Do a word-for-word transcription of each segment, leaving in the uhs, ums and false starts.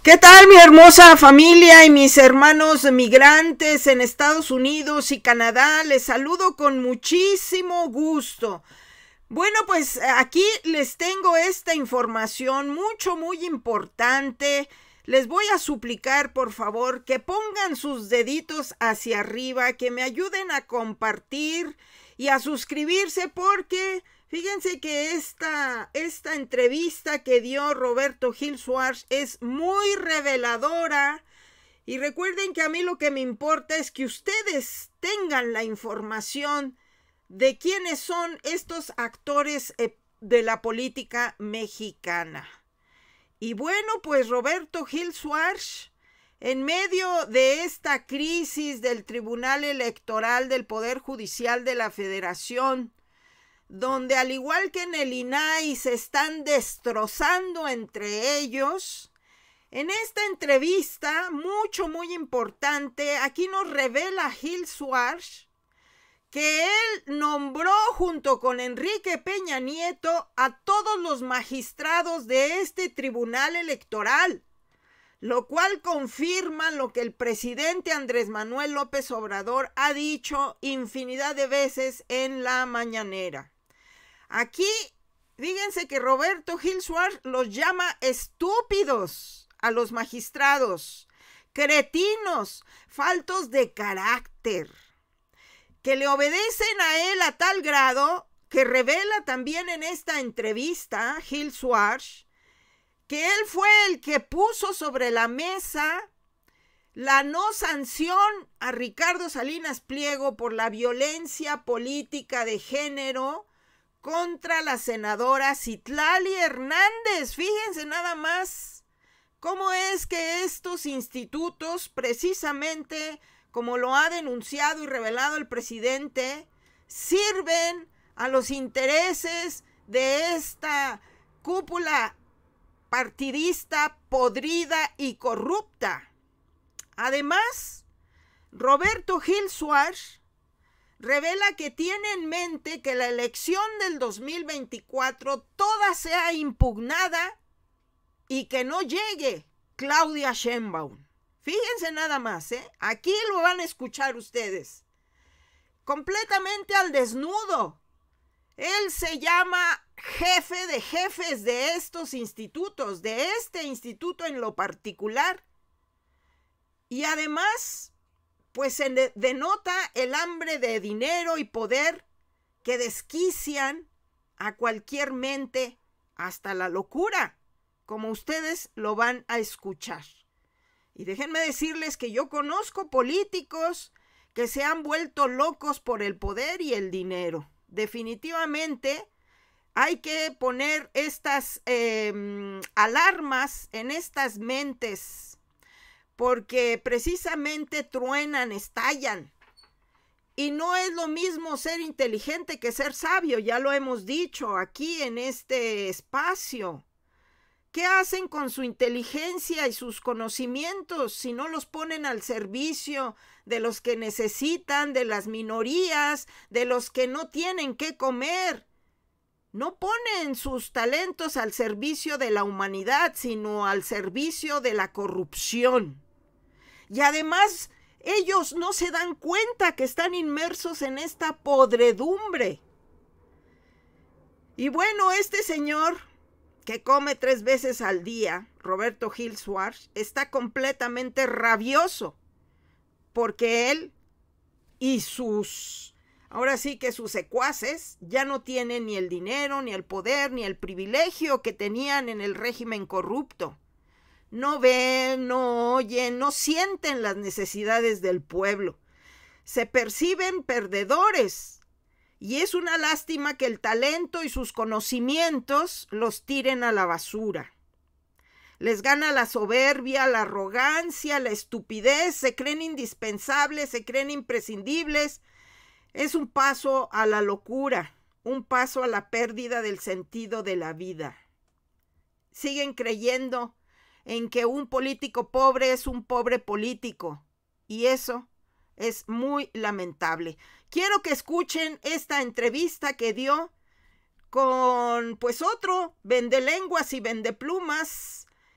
¿Qué tal, mi hermosa familia y mis hermanos migrantes en Estados Unidos y Canadá? Les saludo con muchísimo gusto. Bueno, pues aquí les tengo esta información mucho, muy importante. Les voy a suplicar, por favor, que pongan sus deditos hacia arriba, que me ayuden a compartir y a suscribirse, porque fíjense que esta, esta entrevista que dio Roberto Gil Suárez es muy reveladora. Y recuerden que a mí lo que me importa es que ustedes tengan la información de quiénes son estos actores de la política mexicana. Y bueno, pues Roberto Gil Suárez, en medio de esta crisis del Tribunal Electoral del Poder Judicial de la Federación, donde al igual que en el I N A I se están destrozando entre ellos, en esta entrevista, mucho, muy importante, aquí nos revela Gil Suárez que él nombró junto con Enrique Peña Nieto a todos los magistrados de este tribunal electoral, lo cual confirma lo que el presidente Andrés Manuel López Obrador ha dicho infinidad de veces en la mañanera. Aquí, fíjense que Roberto Gil Suárez los llama estúpidos a los magistrados, cretinos, faltos de carácter, que le obedecen a él a tal grado que revela también en esta entrevista Gil Suárez que él fue el que puso sobre la mesa la no sanción a Ricardo Salinas Pliego por la violencia política de género contra la senadora Citlali Hernández. Fíjense nada más cómo es que estos institutos, precisamente como lo ha denunciado y revelado el presidente, sirven a los intereses de esta cúpula partidista, podrida y corrupta. Además, Roberto Gil Suárez revela que tiene en mente que la elección del dos mil veinticuatro toda sea impugnada y que no llegue Claudia Sheinbaum. Fíjense nada más, ¿eh? Aquí lo van a escuchar ustedes. Completamente al desnudo. Él se llama jefe de jefes de estos institutos, de este instituto en lo particular. Y además, pues se denota el hambre de dinero y poder que desquician a cualquier mente hasta la locura, como ustedes lo van a escuchar. Y déjenme decirles que yo conozco políticos que se han vuelto locos por el poder y el dinero. Definitivamente hay que poner estas eh, alarmas en estas mentes, porque precisamente truenan, estallan. Y no es lo mismo ser inteligente que ser sabio, ya lo hemos dicho aquí en este espacio. ¿Qué hacen con su inteligencia y sus conocimientos si no los ponen al servicio de los que necesitan, de las minorías, de los que no tienen qué comer? No ponen sus talentos al servicio de la humanidad, sino al servicio de la corrupción. Y además, ellos no se dan cuenta que están inmersos en esta podredumbre. Y bueno, este señor que come tres veces al día, Roberto Gil Suárez, está completamente rabioso porque él y sus, ahora sí que sus secuaces, ya no tienen ni el dinero, ni el poder, ni el privilegio que tenían en el régimen corrupto. No ven, no oyen, no sienten las necesidades del pueblo. Se perciben perdedores. Y es una lástima que el talento y sus conocimientos los tiren a la basura. Les gana la soberbia, la arrogancia, la estupidez, se creen indispensables, se creen imprescindibles. Es un paso a la locura, un paso a la pérdida del sentido de la vida. Siguen creyendo en que un político pobre es un pobre político, y eso es muy lamentable. Quiero que escuchen esta entrevista que dio con pues otro vendelenguas y vendeplumas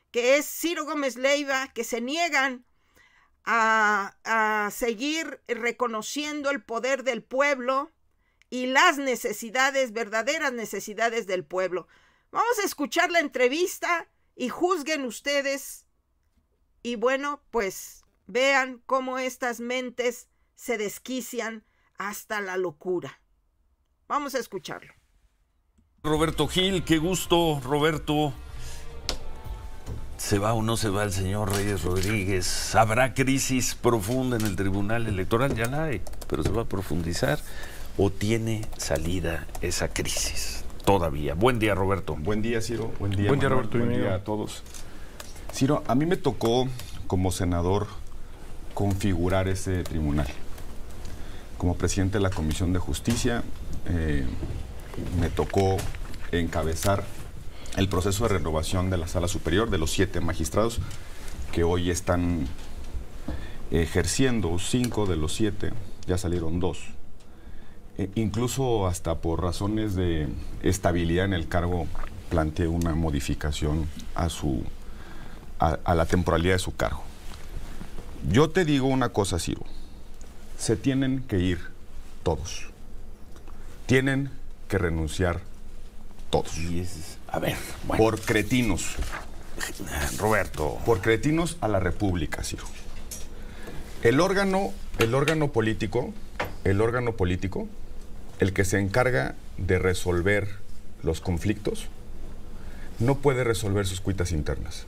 que es Ciro Gómez Leiva, que se niegan a, a seguir reconociendo el poder del pueblo y las necesidades, verdaderas necesidades del pueblo. Vamos a escuchar la entrevista y juzguen ustedes. Y bueno, pues vean cómo estas mentes se desquician hasta la locura. Vamos a escucharlo. Roberto Gil, qué gusto, Roberto. ¿Se va o no se va el señor Reyes Rodríguez? ¿Habrá crisis profunda en el Tribunal Electoral? Ya la hay, pero se va a profundizar. ¿O tiene salida esa crisis todavía? Buen día, Roberto. Buen día, Ciro. Buen día, Buen día, Roberto. Buen día a todos. Ciro, a mí me tocó, como senador, configurar ese tribunal. Como presidente de la Comisión de Justicia, eh, me tocó encabezar el proceso de renovación de la Sala Superior de los siete magistrados que hoy están ejerciendo. Cinco de los siete, ya salieron dos. Eh, incluso hasta por razones de estabilidad en el cargo, planteé una modificación a, su, a, a la temporalidad de su cargo. Yo te digo una cosa, Ciro. Se tienen que ir todos. Tienen que renunciar todos. Y es, a ver, bueno. Por cretinos. Roberto. Por cretinos a la República, Ciro. El órgano, el órgano político, el órgano político, el que se encarga de resolver los conflictos, no puede resolver sus cuitas internas.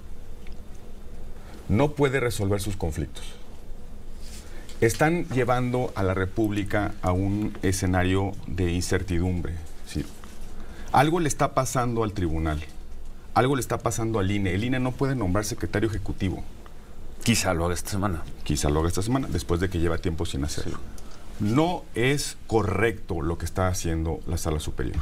No puede resolver sus conflictos. Están llevando a la República a un escenario de incertidumbre. ¿Sí? Algo le está pasando al tribunal, algo le está pasando al I N E. El I N E no puede nombrar secretario ejecutivo. Quizá lo haga esta semana. Quizá lo haga esta semana, después de que lleva tiempo sin hacerlo. Sí. No es correcto lo que está haciendo la Sala Superior.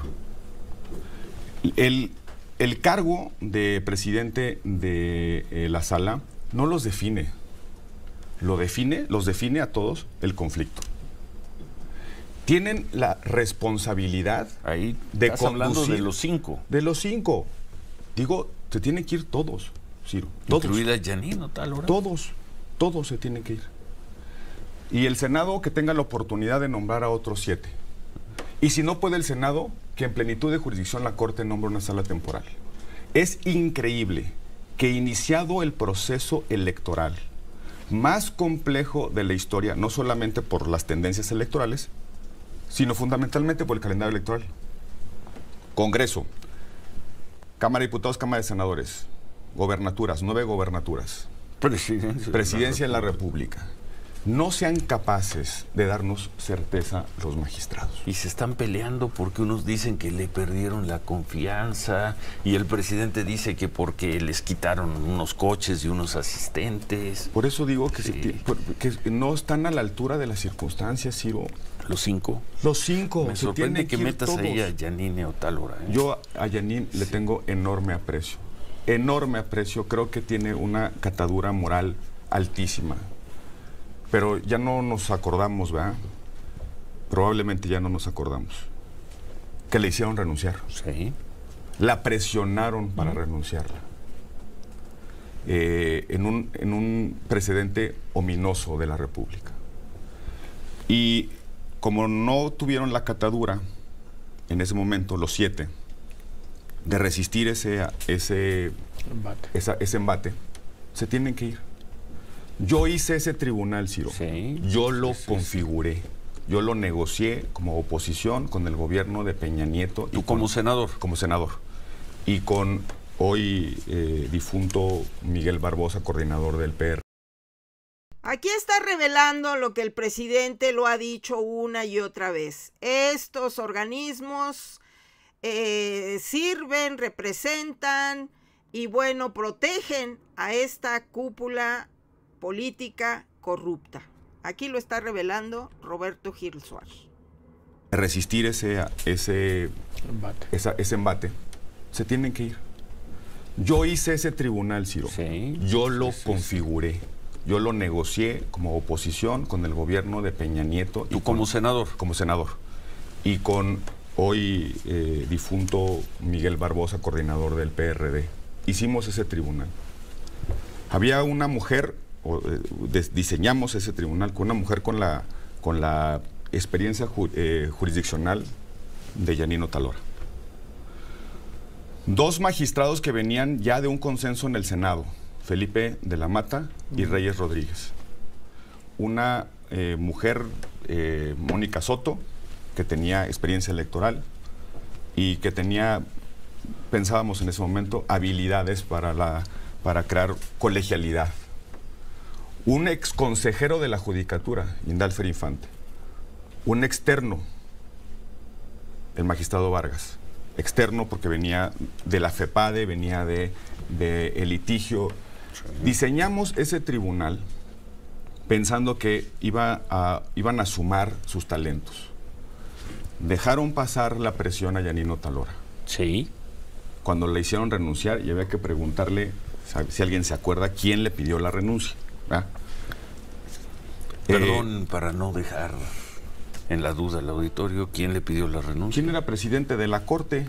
El, el cargo de presidente de eh, la Sala no los define. Lo define, los define a todos el conflicto. Tienen la responsabilidad ahí de estás conducir, hablando de los cinco. De los cinco. Digo, se tienen que ir todos, Ciro. Todos. Incluida Janine, tal hora. Todos, todos se tienen que ir. Y el Senado que tenga la oportunidad de nombrar a otros siete. Y si no puede el Senado, que en plenitud de jurisdicción la Corte nombre una sala temporal. Es increíble que iniciado el proceso electoral más complejo de la historia, no solamente por las tendencias electorales, sino fundamentalmente por el calendario electoral. Congreso, Cámara de Diputados, Cámara de Senadores, gobernaturas, nueve gobernaturas, Presidencia, Presidencia de la República. No sean capaces de darnos certeza los magistrados. Y se están peleando porque unos dicen que le perdieron la confianza y el presidente dice que porque les quitaron unos coches y unos asistentes. Por eso digo que, sí. se, que no están a la altura de las circunstancias, Ciro. Los cinco. Los cinco. Me sorprende que, que metas todos. ahí a Janine o tal hora. ¿eh? Yo a Janine sí. le tengo enorme aprecio. Enorme aprecio. Creo que tiene una catadura moral altísima. Pero ya no nos acordamos, ¿verdad? Probablemente ya no nos acordamos. Que le hicieron renunciar. Sí. La presionaron para uh-huh. renunciarla. Eh, en, un, en un precedente ominoso de la República. Y como no tuvieron la catadura, en ese momento, los siete, de resistir ese, ese, embate. Esa, ese embate, se tienen que ir. Yo hice ese tribunal, Ciro. Sí, Yo lo sí, sí, configuré. Sí. Yo lo negocié como oposición con el gobierno de Peña Nieto. ¿Tú y como con, senador? Como senador. Y con hoy eh, difunto Miguel Barbosa, coordinador del P R. Aquí está revelando lo que el presidente lo ha dicho una y otra vez. Estos organismos eh, sirven, representan y, bueno, protegen a esta cúpula política corrupta. Aquí lo está revelando Roberto Gil Suárez. Resistir ese, ese, embate. Esa, ese embate, se tienen que ir. Yo hice ese tribunal, Ciro. Sí, Yo lo sí, configuré. Sí. Yo lo negocié como oposición con el gobierno de Peña Nieto. ¿Tú y como con, senador? Como senador. Y con hoy eh, difunto Miguel Barbosa, coordinador del P R D. Hicimos ese tribunal. Había una mujer, o, eh, des, diseñamos ese tribunal con una mujer con la, con la experiencia ju, eh, jurisdiccional de Yanino Talora. Dos magistrados que venían ya de un consenso en el Senado, Felipe de la Mata y Reyes Rodríguez. Una eh, mujer, eh, Mónica Soto, que tenía experiencia electoral y que tenía, pensábamos en ese momento, habilidades para, la, para crear colegialidad. Un ex consejero de la Judicatura, Indalfer Infante. Un externo, el magistrado Vargas. Externo porque venía de la FEPADE, venía de, de el litigio. Diseñamos ese tribunal pensando que iba a, iban a sumar sus talentos. Dejaron pasar la presión a Yanino Talora. Sí. Cuando le hicieron renunciar y había que preguntarle, si alguien se acuerda, quién le pidió la renuncia. ¿Verdad? Perdón, eh, para no dejar en la duda al auditorio, ¿quién le pidió la renuncia? ¿Quién era presidente de la Corte?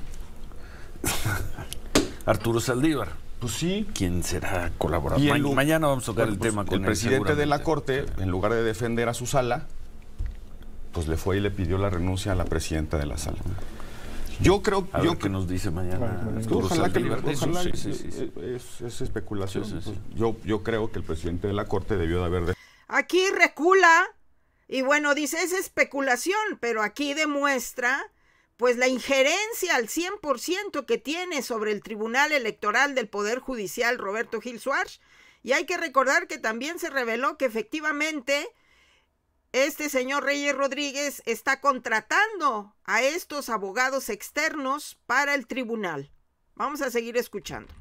Arturo Saldívar. Pues sí. ¿Quién será colaborador? Ma el, mañana vamos a tocar bueno, el pues, tema con el presidente de la Corte, en lugar de defender a su sala, pues le fue y le pidió la renuncia a la presidenta de la sala. Yo creo a yo ver qué nos dice mañana. Arturo ojalá Saldívar. que ojalá, sí, sí, sí, sí. Es, es especulación. Sí, sí, sí. Pues, yo, yo creo que el presidente de la Corte debió de haber... De... Aquí recula y bueno, dice es especulación, pero aquí demuestra pues la injerencia al cien por ciento que tiene sobre el Tribunal Electoral del Poder Judicial Roberto Gil Suárez. Y hay que recordar que también se reveló que efectivamente este señor Reyes Rodríguez está contratando a estos abogados externos para el tribunal. Vamos a seguir escuchando.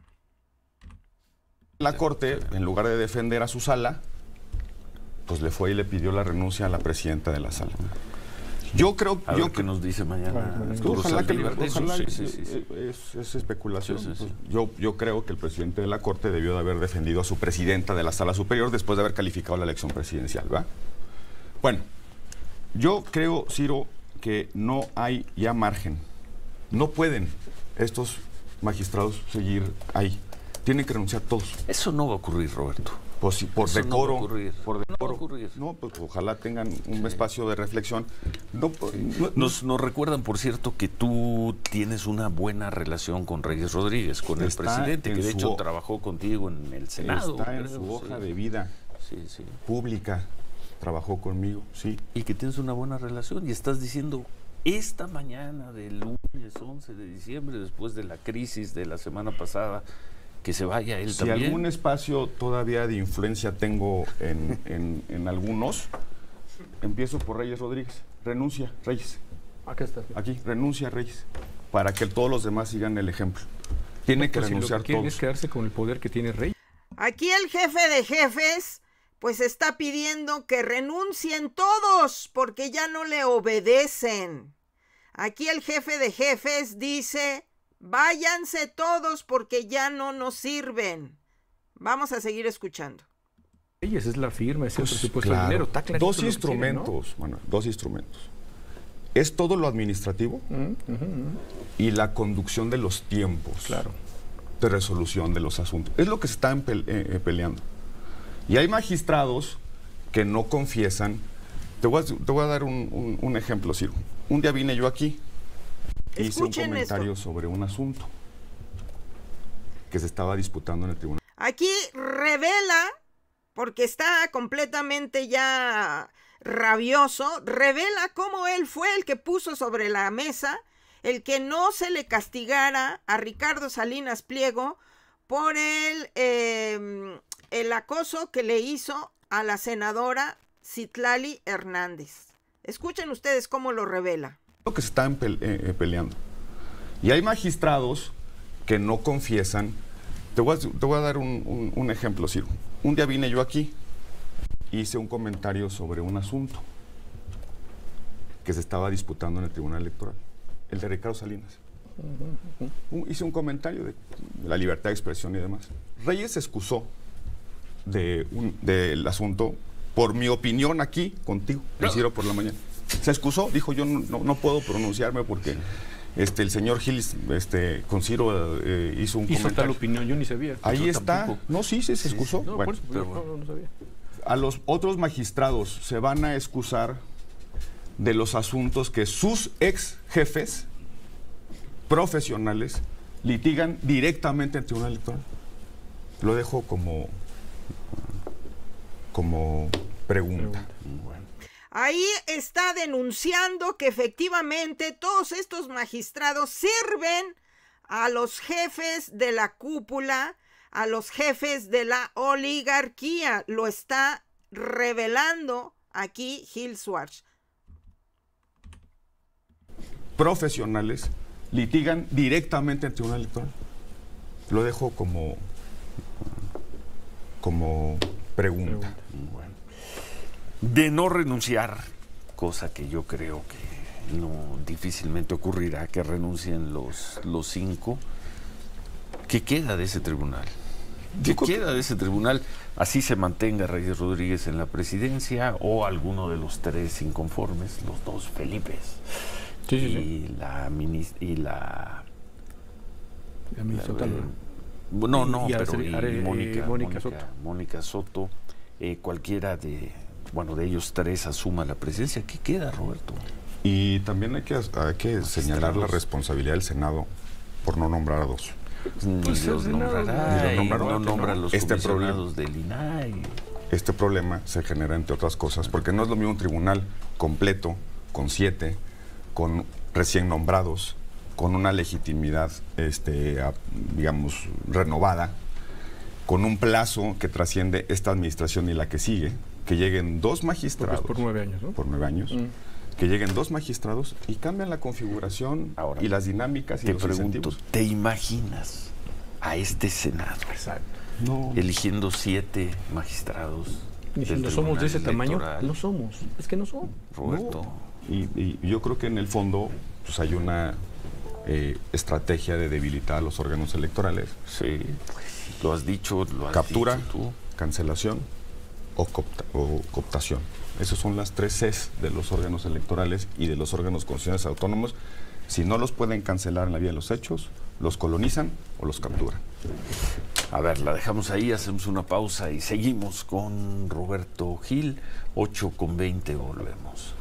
La Corte, en lugar de defender a su sala, pues le fue y le pidió la renuncia a la presidenta de la sala. Yo creo a yo ver qué nos dice mañana. Arturo ojalá que ojalá, sí, sí, sí, sí. Es, es especulación. Sí, sí, sí. Pues, yo, yo creo que el presidente de la Corte debió de haber defendido a su presidenta de la Sala Superior después de haber calificado la elección presidencial, ¿verdad? Bueno, yo creo, Ciro, que no hay ya margen. No pueden estos magistrados seguir ahí. Tienen que renunciar todos. Eso no va a ocurrir, Roberto. Pues, si por Eso decoro, no va a ocurrir. por decoro. No va a ocurrir. No, pues ojalá tengan un sí. espacio de reflexión. No, no, nos, nos recuerdan, por cierto, que tú tienes una buena relación con Reyes Rodríguez, con el presidente, que de hecho trabajó contigo en el Senado. Está en su hoja sí. de vida sí, sí. pública. Trabajó conmigo, sí. Y que tienes una buena relación. Y estás diciendo, esta mañana del lunes once de diciembre, después de la crisis de la semana pasada, que se vaya él si también. Si algún espacio todavía de influencia tengo en, en, en algunos, empiezo por Reyes Rodríguez. Renuncia, Reyes. Aquí está. Aquí, renuncia, Reyes. Para que todos los demás sigan el ejemplo. Tiene no, que renunciar si lo que quieren todos. Es quedarse con el poder que tiene Reyes. Aquí el jefe de jefes pues está pidiendo que renuncien todos porque ya no le obedecen. Aquí el jefe de jefes dice, váyanse todos porque ya no nos sirven. Vamos a seguir escuchando. Esa es la firma, es el pues, presupuesto claro. de dinero. Está clarito dos instrumentos, quiere, ¿no? bueno, dos instrumentos. Es todo lo administrativo uh -huh, uh -huh. y la conducción de los tiempos claro. de resolución de los asuntos. Es lo que se están pe eh, peleando. Y hay magistrados que no confiesan. Te voy a, te voy a dar un, un, un ejemplo, Ciro. Un día vine yo aquí e hice un comentario esto. sobre un asunto que se estaba disputando en el tribunal. Aquí revela, porque está completamente ya rabioso, revela cómo él fue el que puso sobre la mesa el que no se le castigara a Ricardo Salinas Pliego por el... Eh, el acoso que le hizo a la senadora Citlali Hernández. Escuchen ustedes cómo lo revela. Lo que se están pe eh, peleando. Y hay magistrados que no confiesan. Te voy a, te voy a dar un, un, un ejemplo, Ciro. Un día vine yo aquí, hice un comentario sobre un asunto que se estaba disputando en el Tribunal Electoral, el de Ricardo Salinas. Uh, hice un comentario de la libertad de expresión y demás. Reyes se excusó de un, del asunto por mi opinión aquí contigo, el Ciro por la mañana. Se excusó, dijo yo no, no, no puedo pronunciarme porque Este, el señor Gil, este, con Ciro eh, hizo un Hizo comentario. tal opinión, yo ni sabía. Ahí Yo está. tampoco. No, sí, sí, se excusó. No, Bueno, por eso, pero no, bueno. no, no sabía. a los otros magistrados se van a excusar de los asuntos que sus ex jefes profesionales litigan directamente ante Tribunal Electoral. Lo dejo como, como pregunta. Bueno. Ahí está denunciando que efectivamente todos estos magistrados sirven a los jefes de la cúpula, a los jefes de la oligarquía. Lo está revelando aquí Gil Schwartz. Profesionales litigan directamente ante Tribunal Electoral. Lo dejo como, como pregunta. Bueno. De no renunciar, cosa que yo creo que no difícilmente ocurrirá, que renuncien los, los cinco, ¿qué queda de ese tribunal? ¿Qué queda de ese tribunal? Así se mantenga Reyes Rodríguez en la presidencia o alguno de los tres inconformes, los dos Felipes. Sí, sí, y sí. la minis- y la, La ministra la- Otálora. eh, no, no, Y pero Arce- y Are- Mónica, Mónica Mónica Soto. Mónica Soto, eh, cualquiera de, bueno, de ellos tres asuma la presidencia. ¿Qué queda, Roberto? Y también hay que, hay que señalar la responsabilidad del Senado por no nombrar a dos. Ni Pues los el Senado, nombrará, ni los y nombrará, no ¿no? nombra a los Este comisionados del I N A I. Este problema se genera entre otras cosas porque no es lo mismo un tribunal completo, con siete, con recién nombrados, con una legitimidad, este, a- digamos, renovada, con un plazo que trasciende esta administración y la que sigue, que lleguen dos Porque magistrados es por nueve años, ¿no? por nueve años, Mm. que lleguen dos magistrados y cambian la configuración Ahora, y las dinámicas y Te los pregunto, incentivos. ¿te imaginas a este Senado Exacto. No. eligiendo siete magistrados? Y si del no somos de ese Tribunal tamaño, Electoral? no somos. Es que no somos. Roberto. Y, y yo creo que en el fondo pues hay una eh, estrategia de debilitar a los órganos electorales. Sí, lo has dicho, lo has Captura, dicho tú. cancelación o, coopta- o cooptación. Esas son las tres Cs de los órganos electorales y de los órganos constitucionales autónomos. Si no los pueden cancelar en la vía de los hechos, los colonizan o los capturan. A ver, la dejamos ahí, hacemos una pausa y seguimos con Roberto Gil, ocho con veinte, volvemos.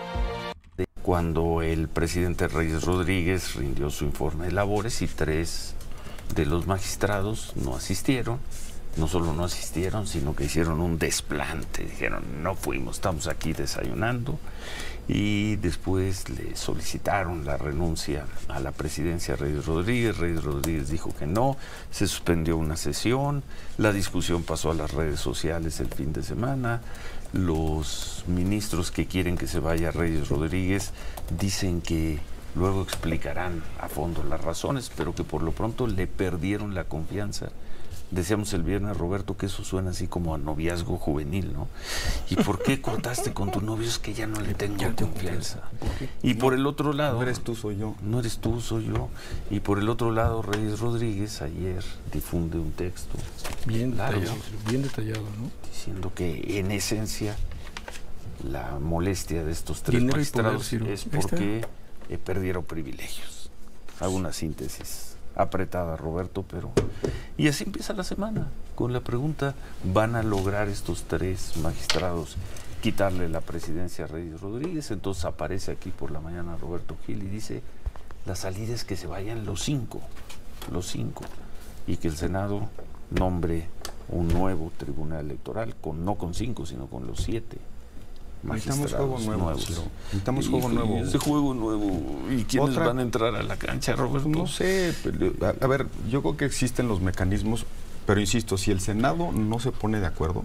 Cuando el presidente Reyes Rodríguez rindió su informe de labores y tres de los magistrados no asistieron, no solo no asistieron, sino que hicieron un desplante, dijeron, no fuimos, estamos aquí desayunando, y después le solicitaron la renuncia a la presidencia a Reyes Rodríguez. Reyes Rodríguez dijo que no, se suspendió una sesión, la discusión pasó a las redes sociales el fin de semana. Los ministros que quieren que se vaya Reyes Rodríguez dicen que luego explicarán a fondo las razones, pero que por lo pronto le perdieron la confianza. Decíamos el viernes, Roberto, que eso suena así como a noviazgo juvenil, ¿no? ¿Y por qué cortaste con tu novio? Es que ya no le tengo confianza. Y por el otro lado... No eres tú, soy yo. No eres tú, soy yo. Y por el otro lado, Reyes Rodríguez ayer difunde un texto Bien Claro. detallado, bien detallado, ¿no? diciendo que en esencia la molestia de estos tres Dinero y poder, magistrados Ciro. es Ahí está. porque eh, perdieron privilegios. Hago una síntesis apretada, Roberto, pero... Y así empieza la semana, con la pregunta, ¿van a lograr estos tres magistrados quitarle la presidencia a Reyes Rodríguez? Entonces aparece aquí por la mañana Roberto Gil y dice, la salida es que se vayan los cinco, los cinco, y que el Senado nombre un nuevo tribunal electoral, con no con cinco, sino con los siete Necesitamos juego magistrados nuevo, nuevos. Ciro. Necesitamos juego Híjole, nuevo. Ese juego nuevo. ¿Y quiénes Otra- van a entrar a la cancha, Roberto? No sé, pero, a, a ver, yo creo que existen los mecanismos, pero insisto, si el Senado no se pone de acuerdo,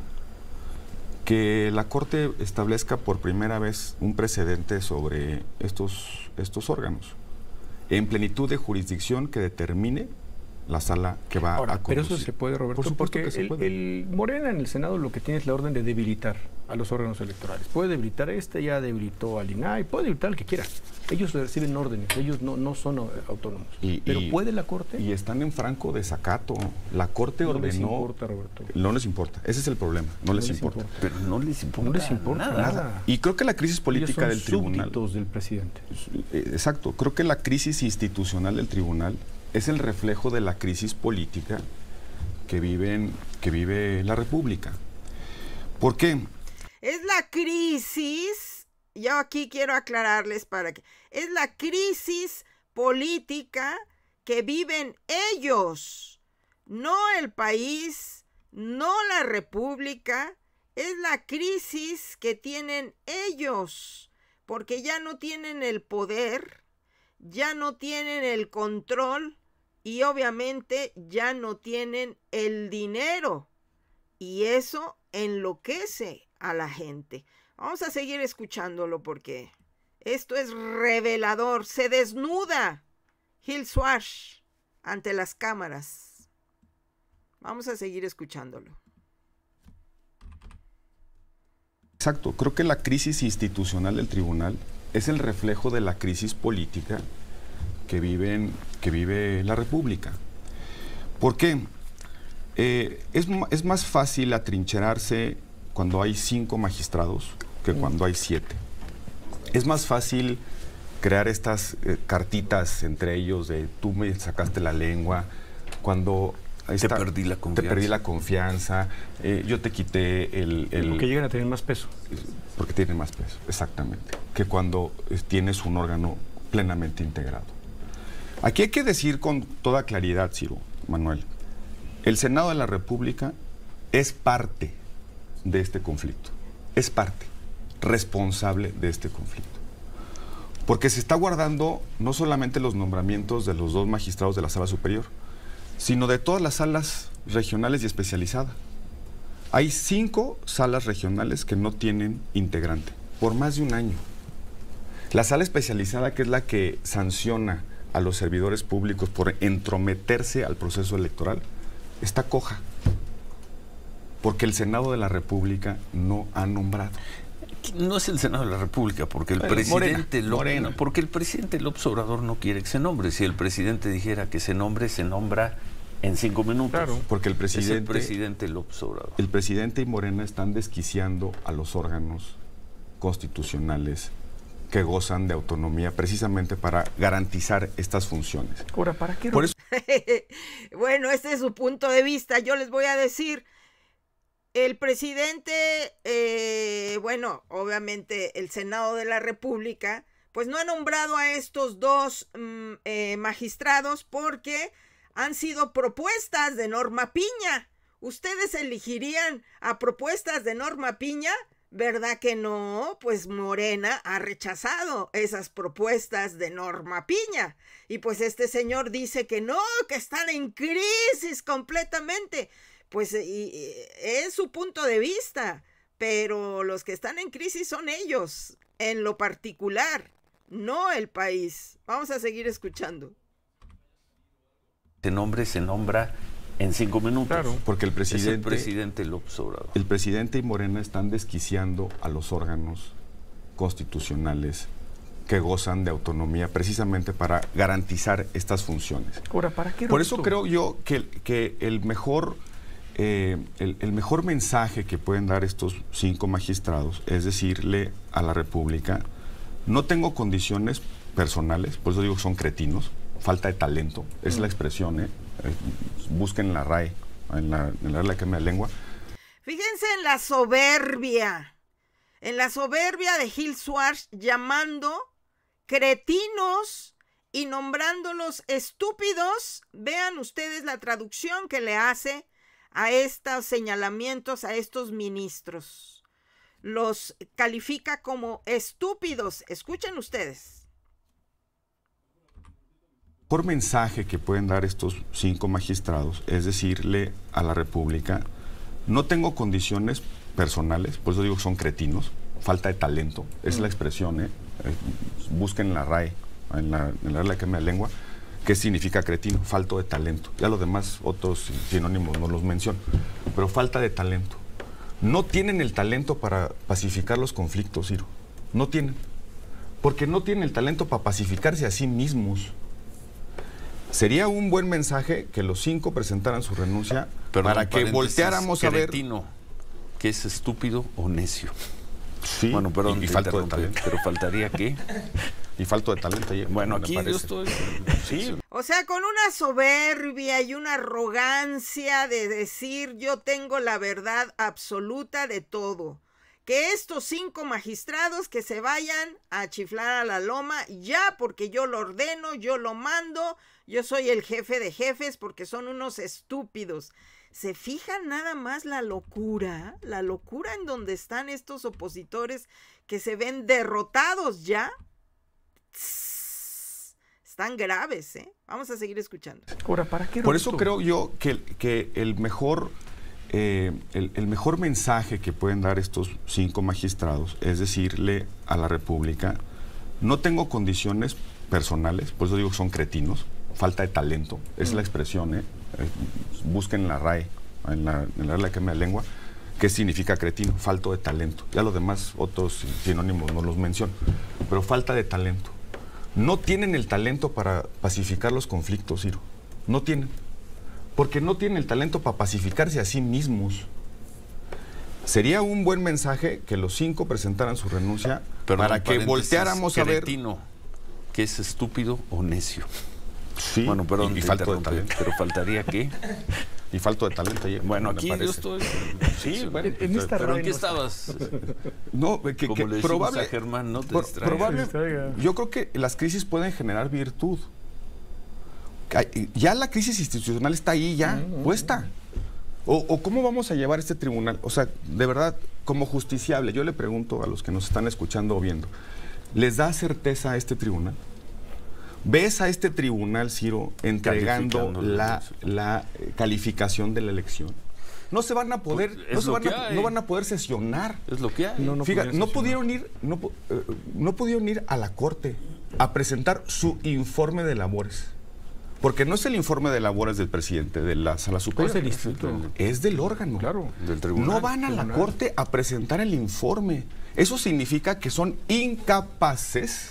que la Corte establezca por primera vez un precedente sobre estos, estos órganos, en plenitud de jurisdicción que determine la sala que va Ahora, a pero conducir. eso se puede, Roberto, Por supuesto porque que se el, puede. el Morena en el Senado lo que tiene es la orden de debilitar a los órganos electorales. Puede debilitar este, ya debilitó al I N A I, puede debilitar al que quiera. Ellos reciben órdenes, ellos no, no son eh, autónomos. Y- pero y- ¿puede la Corte? Y están en franco desacato. La Corte No ordenó... les importa, Roberto. No les importa. Ese es el problema. No, les, les importa. importa. Pero no les importa, No les importa nada. nada. Y creo que la crisis política Ellos del son tribunal... súbditos del presidente. Eh, Exacto. Creo que la crisis institucional del tribunal es el reflejo de la crisis política que, viven, que vive la República. ¿Por qué? Es la crisis, yo aquí quiero aclararles para que, es la crisis política que viven ellos, no el país, no la República, es la crisis que tienen ellos, porque ya no tienen el poder, ya no tienen el control y obviamente ya no tienen el dinero. Y eso enloquece a la gente. Vamos a seguir escuchándolo porque esto es revelador. Se desnuda Gil Swash ante las cámaras. Vamos a seguir escuchándolo. Exacto. Creo que la crisis institucional del tribunal es el reflejo de la crisis política que, viven, que vive la República. ¿Por qué? Eh, es, es más fácil atrincherarse cuando hay cinco magistrados que cuando hay siete. Es más fácil crear estas eh, cartitas entre ellos de tú me sacaste la lengua, cuando Te perdí la confianza. Te perdí la confianza, eh, yo te quité el... el Porque llegan a tener más peso. Porque tienen más peso, exactamente, que cuando eh, tienes un órgano plenamente integrado. Aquí hay que decir con toda claridad, Ciro, Manuel, el Senado de la República es parte de este conflicto, es parte responsable de este conflicto. Porque se está guardando no solamente los nombramientos de los dos magistrados de la Sala Superior, sino de todas las salas regionales y especializadas. Hay cinco salas regionales que no tienen integrante, por más de un año. La sala especializada, que es la que sanciona a los servidores públicos por entrometerse al proceso electoral, está coja, porque el Senado de la República no ha nombrado. No es el Senado de la República, porque el Bueno, presidente Morena, López, Morena. no, porque el presidente López Obrador no quiere que se nombre. Si el presidente dijera que se nombre, se nombra en cinco minutos. Claro. Porque el presidente, es el presidente López Obrador. el presidente y Morena están desquiciando a los órganos constitucionales que gozan de autonomía precisamente para garantizar estas funciones. Ahora, ¿para qué? Por eso Bueno, este es su punto de vista. Yo les voy a decir, el presidente, eh, bueno, obviamente el Senado de la República, pues no ha nombrado a estos dos mm, eh, magistrados porque han sido propuestas de Norma Piña. ¿Ustedes elegirían a propuestas de Norma Piña? ¿Verdad que no? Pues Morena ha rechazado esas propuestas de Norma Piña. Y pues este señor dice que no, que están en crisis completamente. Pues y, y, es su punto de vista, pero los que están en crisis son ellos, en lo particular, no el país. Vamos a seguir escuchando. Se nombre, se nombra en cinco minutos. Claro. porque el Es el presidente, presidente López Obrador. el presidente y Morena están desquiciando a los órganos constitucionales que gozan de autonomía precisamente para garantizar estas funciones. Ahora, ¿para qué? Por eso Roberto? creo yo que, que el mejor eh, el, el mejor mensaje que pueden dar estos cinco magistrados es decirle a la República: no tengo condiciones personales, por eso digo que son cretinos, falta de talento, esa es la expresión, ¿eh? Eh, busquen en la R A E, en la, en la Academia de Lengua. Fíjense en la soberbia, en la soberbia de Gil Swash llamando cretinos y nombrándolos estúpidos. Vean ustedes la traducción que le hace a estos señalamientos a estos ministros. Los califica como estúpidos. Escuchen ustedes. El mejor mensaje que pueden dar estos cinco magistrados es decirle a la República: no tengo condiciones personales, por eso digo que son cretinos, falta de talento, esa es la expresión, ¿eh? Eh, busquen en la R A E, en la, en la Academia de Lengua. ¿Qué significa cretino? Falto de talento. Ya los demás, otros sinónimos no los menciono. Pero falta de talento. No tienen el talento para pacificar los conflictos, Ciro. No tienen. Porque no tienen el talento para pacificarse a sí mismos. Sería un buen mensaje que los cinco presentaran su renuncia. Perdón, para que volteáramos a ver... Cretino, que es estúpido o necio. Sí, bueno, perdón, y, y falto de talento. Pero faltaría qué. Y falto de talento. Bueno, aquí yo estoy... Sí. O sea, con una soberbia y una arrogancia de decir yo tengo la verdad absoluta de todo. Que estos cinco magistrados que se vayan a chiflar a la loma ya, porque yo lo ordeno, yo lo mando, yo soy el jefe de jefes, porque son unos estúpidos. ¿Se fijan nada más la locura? La locura en donde están estos opositores que se ven derrotados ya. Están graves, ¿eh? Vamos a seguir escuchando. Ahora, ¿para qué? Por eso creo yo que, que el mejor... Eh, el, el mejor mensaje que pueden dar estos cinco magistrados es decirle a la República: no tengo condiciones personales, por eso digo que son cretinos, falta de talento, es mm. la expresión, ¿eh? Eh, busquen en la R A E, en la, en la Real Academia de Lengua, qué significa cretino, falto de talento. Ya los demás, otros sinónimos no los menciono, pero falta de talento. No tienen el talento para pacificar los conflictos, Ciro, no tienen. Porque no tienen el talento para pacificarse a sí mismos. Sería un buen mensaje que los cinco presentaran su renuncia. Perdón, para que volteáramos a ver... Cretino, que es estúpido o necio. Sí, bueno, perdón, y, y falto de talento. Pero faltaría qué. Y falto de talento. Ayer, bueno, aquí yo estoy... Sí, bueno. En, en esta ¿Pero en qué estabas? No, que, Como que le probable, a Germán, no te pro, distraigas. Probable, yo creo que las crisis pueden generar virtud. Ya la crisis institucional está ahí, ya, uh-huh. puesta. O, o cómo vamos a llevar este tribunal. O sea, de verdad, como justiciable, yo le pregunto a los que nos están escuchando o viendo, ¿les da certeza a este tribunal? ¿Ves a este tribunal, Ciro, entregando la, la calificación de la elección? No se van a poder, pues no, se van a, no van a poder sesionar. Es lo que hay. No, no, Fíjate, no pudieron ir, no, eh, no pudieron ir a la Corte a presentar su informe de labores. Porque no es el informe de labores del presidente de la Sala Superior. Es del instituto. Es del órgano. Claro. Del tribunal. No van a la Corte a presentar el informe. Eso significa que son incapaces,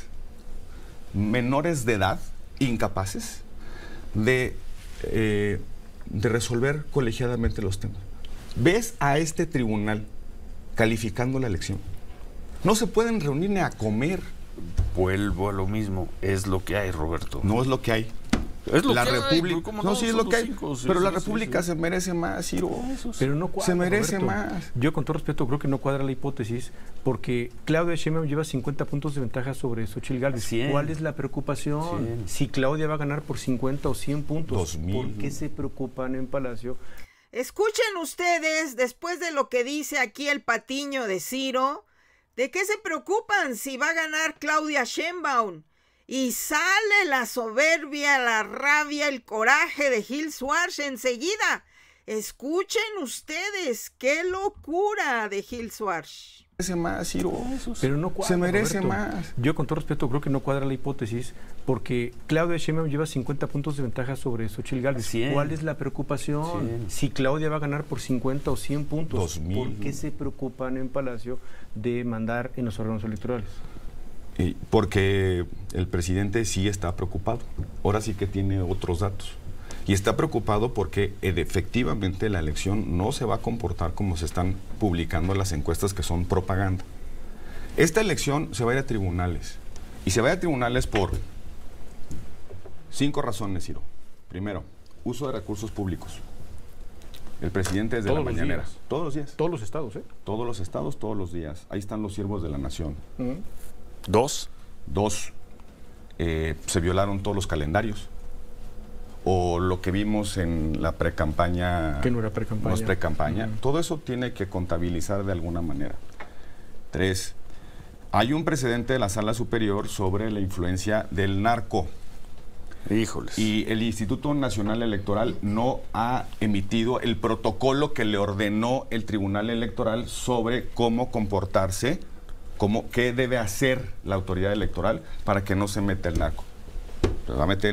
menores de edad, incapaces, de, eh, de resolver colegiadamente los temas. ¿Ves a este tribunal calificando la elección? No se pueden reunir ni a comer. Vuelvo a lo mismo. Es lo que hay, Roberto. No es lo que hay. Es lo la que República, hay, no, no, sí es lo que hay, cinco, sí, pero sí, la sí, República sí. se merece más, Ciro. Eso sí. Pero no cuadra, se merece Roberto. más. Yo con todo respeto creo que no cuadra la hipótesis, porque Claudia Sheinbaum lleva cincuenta puntos de ventaja sobre Xochitl Gálvez. cien. ¿Cuál es la preocupación? cien. Si Claudia va a ganar por cincuenta o cien puntos, dos mil. ¿Por qué se preocupan en Palacio? Escuchen ustedes, después de lo que dice aquí el patiño de Ciro, ¿de qué se preocupan si va a ganar Claudia Sheinbaum? Y sale la soberbia, la rabia, el coraje de Gil Schwarz enseguida. Escuchen ustedes, qué locura de Gil Schwarz. Se merece más, Ciro. Pero no cuadra, se merece Roberto. más. Yo con todo respeto creo que no cuadra la hipótesis, porque Claudia Sheinbaum lleva cincuenta puntos de ventaja sobre Xochitl Gálvez. cien. ¿Cuál es la preocupación? cien. Si Claudia va a ganar por cincuenta o cien puntos, dos mil. ¿por qué se preocupan en Palacio de mandar en los órganos electorales? Y porque el presidente sí está preocupado. Ahora sí que tiene otros datos. Y está preocupado porque efectivamente la elección no se va a comportar como se están publicando las encuestas, que son propaganda. Esta elección se va a ir a tribunales. Y se va a ir a tribunales por cinco razones, Ciro. Primero, uso de recursos públicos. El presidente desde la mañanera. Todos los días. Todos los estados, ¿eh? Todos los estados, todos los días. Ahí están los siervos de la nación. Uh-huh. Dos. Dos, eh, se violaron todos los calendarios. O lo que vimos en la precampaña. Que no era precampaña. No es precampaña. Uh-huh. Todo eso tiene que contabilizar de alguna manera. Tres, hay un precedente de la Sala Superior sobre la influencia del narco. Híjoles. Y el Instituto Nacional Electoral no ha emitido el protocolo que le ordenó el Tribunal Electoral sobre cómo comportarse, cómo, qué debe hacer la autoridad electoral para que no se meta el narco. Se va a meter el narco.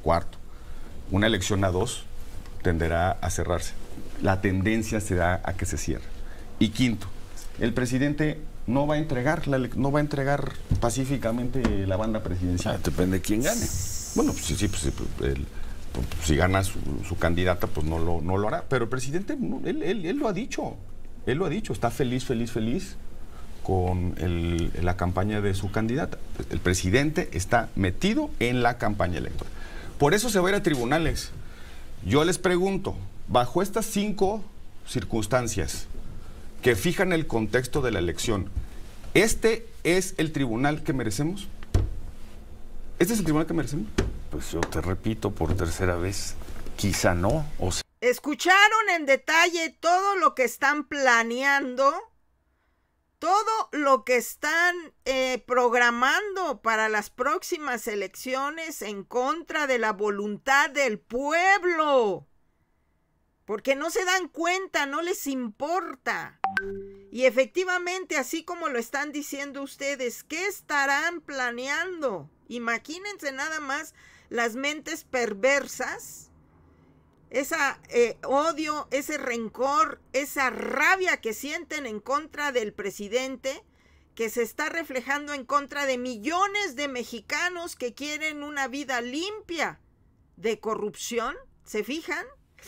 Cuarto, una elección a dos tenderá a cerrarse. La tendencia será a que se cierre. Y quinto, el presidente no va a entregar, la, no va a entregar pacíficamente la banda presidencial. Ah, depende de quién gane. Bueno, pues sí, sí, pues, sí, el, pues, si gana su, su candidata, pues no lo, no lo hará. Pero el presidente, él, él, él lo ha dicho, él lo ha dicho, está feliz, feliz, feliz con el, la campaña de su candidata. El presidente está metido en la campaña electoral. Por eso se va a ir a tribunales. Yo les pregunto, bajo estas cinco circunstancias que fijan el contexto de la elección, ¿este es el tribunal que merecemos? ¿Este es el tribunal que merecemos? Pues yo te repito por tercera vez, quizá no. O sea, ¿escucharon en detalle todo lo que están planeando? Todo lo que están eh, programando para las próximas elecciones en contra de la voluntad del pueblo. Porque no se dan cuenta, no les importa. Y efectivamente, así como lo están diciendo ustedes, ¿qué estarán planeando? Imagínense nada más las mentes perversas. Ese eh, odio, ese rencor, esa rabia que sienten en contra del presidente, que se está reflejando en contra de millones de mexicanos que quieren una vida limpia de corrupción. ¿Se fijan?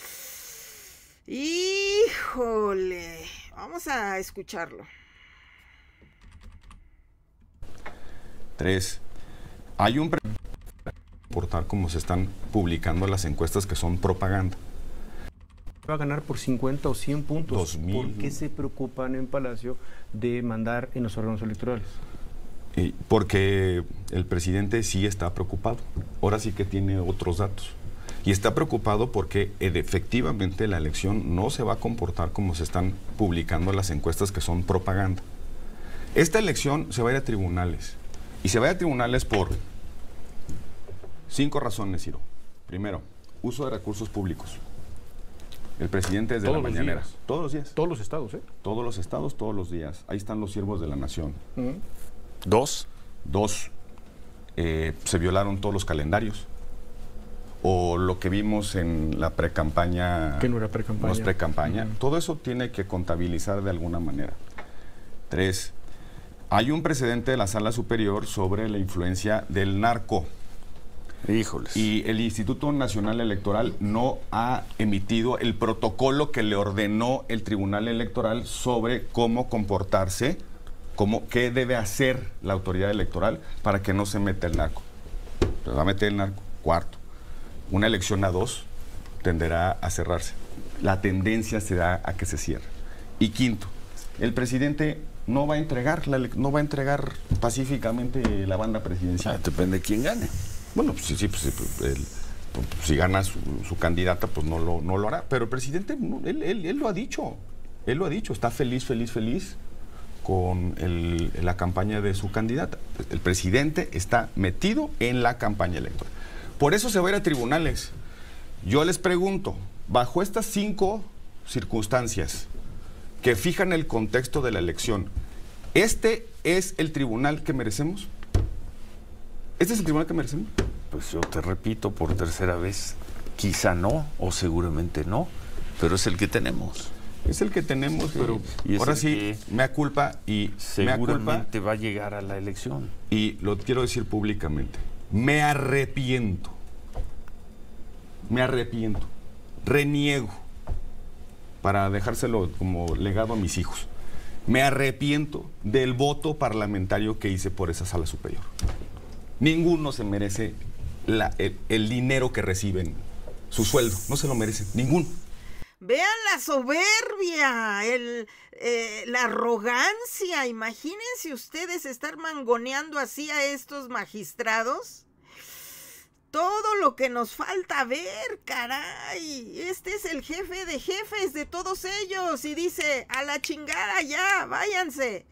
Híjole, vamos a escucharlo. Tres, hay un... Portar como se están publicando las encuestas que son propaganda. Va a ganar por cincuenta o cien puntos. dos mil. ¿Por qué se preocupan en Palacio de mandar en los órganos electorales? Y porque el presidente sí está preocupado. Ahora sí que tiene otros datos. Y está preocupado porque efectivamente la elección no se va a comportar como se están publicando las encuestas que son propaganda. Esta elección se va a ir a tribunales. Y se va a ir a tribunales por cinco razones, Ciro. Primero, uso de recursos públicos. El presidente desde la mañanera. Todos los días. Todos los estados, ¿eh? Todos los estados, todos los días. Ahí están los siervos de la nación. Uh-huh. dos. Dos, eh, se violaron todos los calendarios. O lo que vimos en la precampaña. Que no era precampaña. No es precampaña. Uh-huh. Todo eso tiene que contabilizar de alguna manera. Tres, hay un precedente de la Sala Superior sobre la influencia del narco. Híjoles. Y el Instituto Nacional Electoral no ha emitido el protocolo que le ordenó el Tribunal Electoral sobre cómo comportarse, cómo, qué debe hacer la autoridad electoral para que no se meta el narco. Se va a meter el narco. Cuarto, una elección a dos tenderá a cerrarse. La tendencia será a que se cierre. Y quinto, el presidente no va a entregar, la, no va a entregar pacíficamente la banda presidencial. Ah, depende de quién gane. Bueno, pues sí, sí, pues, el, pues, si gana su, su candidata, pues no lo, no lo hará. Pero el presidente, él, él, él lo ha dicho, él lo ha dicho, está feliz, feliz, feliz con el, la campaña de su candidata. El presidente está metido en la campaña electoral. Por eso se va a ir a tribunales. Yo les pregunto, bajo estas cinco circunstancias que fijan el contexto de la elección, ¿este es el tribunal que merecemos? ¿Este es el tribunal que merecemos? Pues yo te repito por tercera vez, quizá no, o seguramente no, pero es el que tenemos. Es el que tenemos, sí, pero y ahora sí, mea culpa y seguramente culpa, va a llegar a la elección. Y lo quiero decir públicamente, me arrepiento, me arrepiento, reniego, para dejárselo como legado a mis hijos, me arrepiento del voto parlamentario que hice por esa Sala Superior. Ninguno se merece la, el, el dinero que reciben, su sueldo, no se lo merecen, ninguno. Vean la soberbia, el, eh, la arrogancia. Imagínense ustedes estar mangoneando así a estos magistrados. Todo lo que nos falta ver, caray. Este es el jefe de jefes de todos ellos y dice, a la chingada ya, váyanse.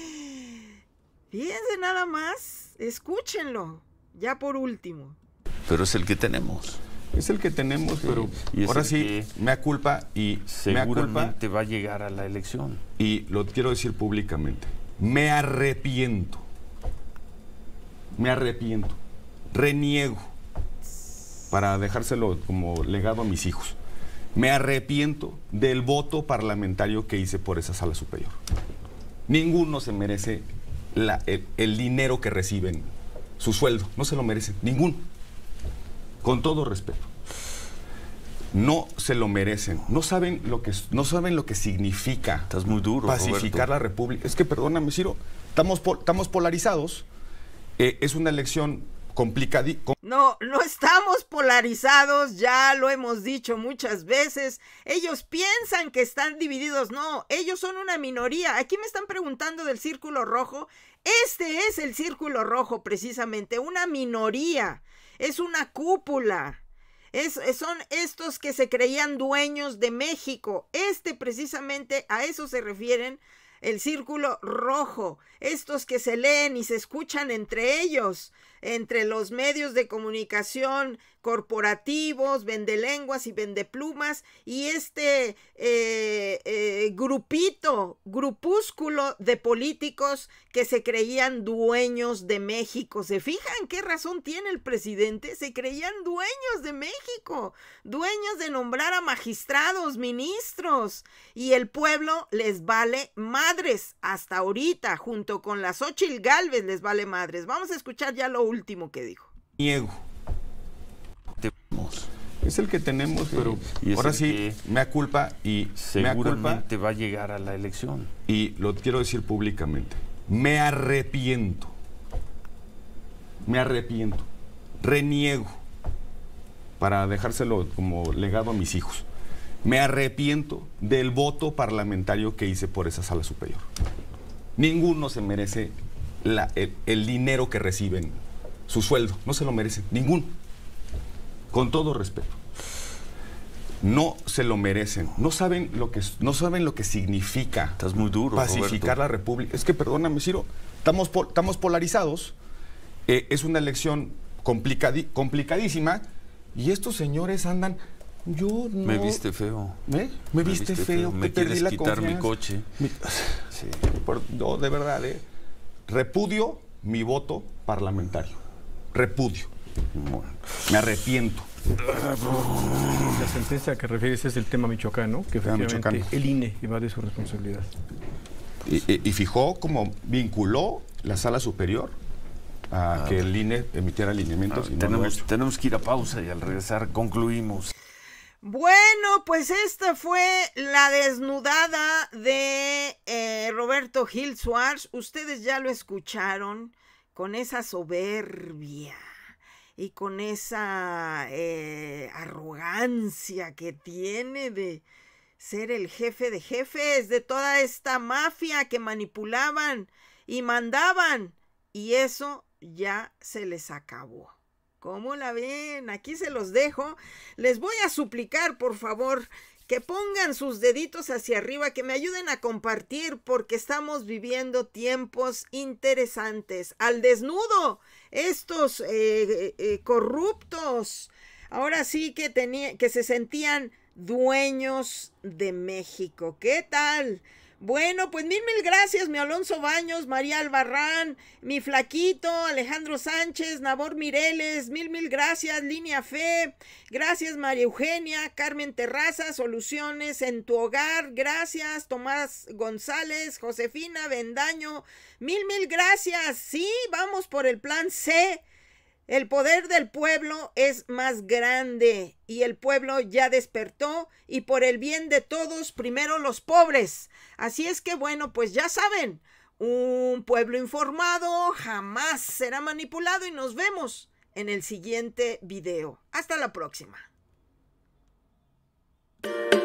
Fíjense nada más, escúchenlo, ya por último. Pero es el que tenemos. Es el que tenemos, sí, pero ahora sí, mea culpa y seguramente culpa, va a llegar a la elección. Y lo quiero decir públicamente, me arrepiento, me arrepiento, reniego, para dejárselo como legado a mis hijos. Me arrepiento del voto parlamentario que hice por esa sala superior. Ninguno se merece la, el, el dinero que reciben, su sueldo, no se lo merecen, ninguno. Con todo respeto. No se lo merecen. No saben lo que, no saben lo que significa. Estás muy duro, pacificar Roberto. la República. Es que, perdóname, Ciro, estamos, po estamos polarizados. Eh, es una elección complicada. No, no estamos polarizados, ya lo hemos dicho muchas veces. Ellos piensan que están divididos. No, ellos son una minoría. Aquí me están preguntando del círculo rojo. Este es el círculo rojo, precisamente, una minoría. Es una cúpula. Es, son estos que se creían dueños de México. Este precisamente a eso se refieren, el círculo rojo. Estos que se leen y se escuchan entre ellos, entre los medios de comunicación corporativos, vendelenguas y vendeplumas, y este eh, eh, grupito, grupúsculo de políticos que se creían dueños de México. ¿Se fijan qué razón tiene el presidente? Se creían dueños de México, dueños de nombrar a magistrados, ministros, y el pueblo les vale madres hasta ahorita, junto con la Xóchitl Gálvez les vale madres. Vamos a escuchar ya lo último que dijo. Niego. Es el que tenemos, pero y ahora sí, mea culpa y seguramente culpa, va a llegar a la elección. Y lo quiero decir públicamente. Me arrepiento. Me arrepiento. Reniego. Para dejárselo como legado a mis hijos. Me arrepiento del voto parlamentario que hice por esa sala superior. Ninguno se merece la, el, el dinero que reciben, su sueldo. No se lo merecen. Ninguno. Con todo respeto. No se lo merecen. No saben lo que, no saben lo que significa. Estás muy duro, pacificar Roberto. la República. Es que, perdóname, Ciro, estamos, po estamos polarizados. Eh, es una elección complicadi complicadísima. Y estos señores andan... Yo no... Me viste feo. ¿Eh? Me, Me viste, viste feo. feo. Me que quieres la quitar confianza. mi coche. Mi... Sí. Por... No, de verdad, ¿eh? Repudio mi voto parlamentario. Repudio. Bueno, me arrepiento. La sentencia que refieres es el tema Michoacán, ¿no? Que efectivamente Michoacán. El I N E evade su responsabilidad. Y, y, y fijó como vinculó la sala superior a ah, que el I N E emitiera alineamientos. Ah, y tenemos, no tenemos que ir a pausa y al regresar concluimos. Bueno, pues esta fue la desnudada de eh, Roberto Gil Suárez. Ustedes ya lo escucharon, con esa soberbia y con esa eh, arrogancia que tiene de ser el jefe de jefes de toda esta mafia que manipulaban y mandaban. Y eso ya se les acabó. ¿Cómo la ven? Aquí se los dejo. Les voy a suplicar, por favor, que pongan sus deditos hacia arriba, que me ayuden a compartir, porque estamos viviendo tiempos interesantes. Al desnudo, estos eh, eh, corruptos, ahora sí que, tenía, que se sentían dueños de México. ¿Qué tal? Bueno, pues mil, mil gracias, mi Alonso Baños, María Albarrán, mi Flaquito, Alejandro Sánchez, Nabor Mireles, mil, mil gracias, Línea Fe, gracias María Eugenia, Carmen Terraza, Soluciones en tu Hogar, gracias, Tomás González, Josefina Bendaño, mil, mil gracias, sí, vamos por el plan C. El poder del pueblo es más grande y el pueblo ya despertó y por el bien de todos, primero los pobres. Así es que bueno, pues ya saben, un pueblo informado jamás será manipulado y nos vemos en el siguiente video. Hasta la próxima.